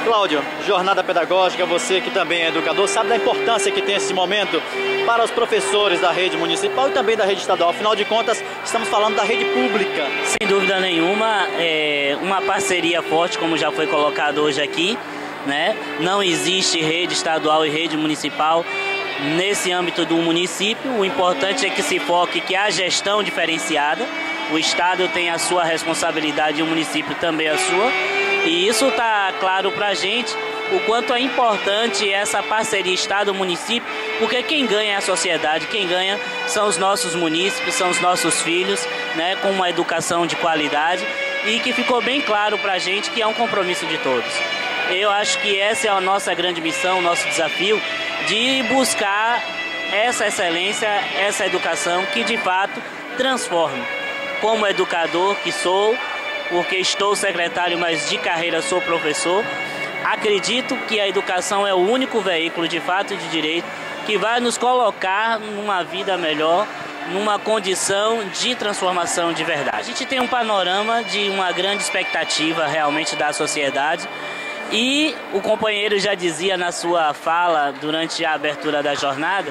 Cláudio, jornada pedagógica, você que também é educador, sabe da importância que tem esse momento para os professores da rede municipal e também da rede estadual. Afinal de contas, estamos falando da rede pública. Sem dúvida nenhuma, é uma parceria forte, como já foi colocado hoje aqui, né? Não existe rede estadual e rede municipal nesse âmbito do município. O importante é que se foque que há gestão diferenciada. O Estado tem a sua responsabilidade e o município também a sua. E isso está claro para a gente, o quanto é importante essa parceria Estado-município, porque quem ganha é a sociedade, quem ganha são os nossos munícipes, são os nossos filhos, né, com uma educação de qualidade, e que ficou bem claro para a gente que é um compromisso de todos. Eu acho que essa é a nossa grande missão, o nosso desafio, de buscar essa excelência, essa educação que de fato transforme. Como educador que sou, porque estou secretário, mas de carreira sou professor, acredito que a educação é o único veículo de fato e de direito que vai nos colocar numa vida melhor, numa condição de transformação de verdade. A gente tem um panorama de uma grande expectativa realmente da sociedade e o companheiro já dizia na sua fala durante a abertura da jornada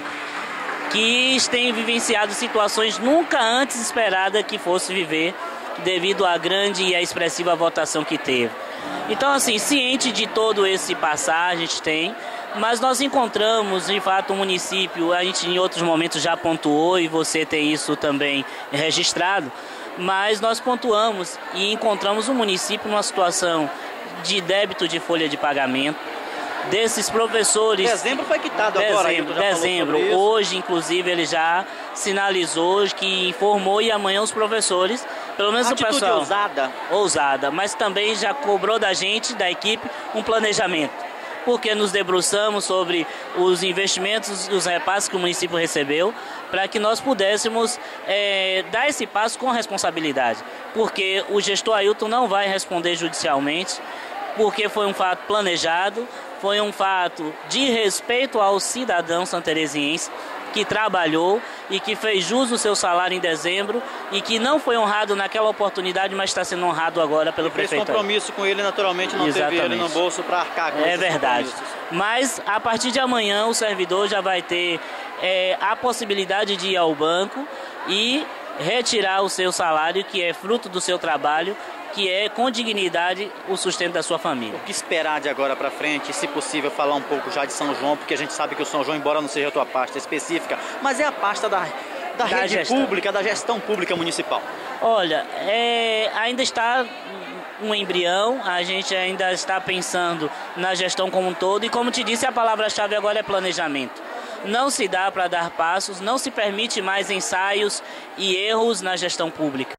que tem vivenciado situações nunca antes esperadas que fosse viver devido à grande e à expressiva votação que teve. Então, assim, ciente de todo esse passar, a gente tem, mas nós encontramos, de fato, o município, a gente em outros momentos já pontuou e você tem isso também registrado, mas nós pontuamos e encontramos o município numa situação de débito de folha de pagamento, desses professores... Dezembro foi quitado agora. Dezembro. Hoje, inclusive, ele já sinalizou que informou e amanhã os professores, pelo menos o pessoal... Ousada, mas também já cobrou da gente, da equipe, um planejamento. Porque nos debruçamos sobre os investimentos e os repasses que o município recebeu para que nós pudéssemos dar esse passo com responsabilidade. Porque o gestor Ailton não vai responder judicialmente, porque foi um fato planejado, foi um fato de respeito ao cidadão santereziense que trabalhou e que fez jus ao seu salário em dezembro e que não foi honrado naquela oportunidade, mas está sendo honrado agora pelo prefeito. Fez compromisso com ele, naturalmente não teve ele no bolso para arcar com É verdade. Mas a partir de amanhã o servidor já vai ter a possibilidade de ir ao banco e retirar o seu salário, que é fruto do seu trabalho, que é com dignidade o sustento da sua família. O que esperar de agora para frente, se possível falar um pouco já de São João, porque a gente sabe que o São João, embora não seja a tua pasta específica, mas é a pasta da rede pública, da gestão pública municipal. Olha, ainda está um embrião, a gente ainda está pensando na gestão como um todo e, como te disse, a palavra-chave agora é planejamento. Não se dá para dar passos, não se permite mais ensaios e erros na gestão pública.